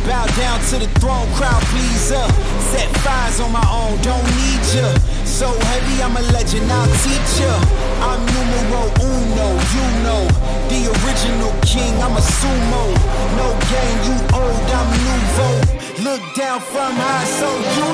Bow down to the throne, crowd pleaser. Set fires on my own, don't need ya. So heavy, I'm a legend, I'll teach ya. I'm numero uno, you know. The original king, I'm a sumo. No game, you old, I'm nouveau. Look down from high, so you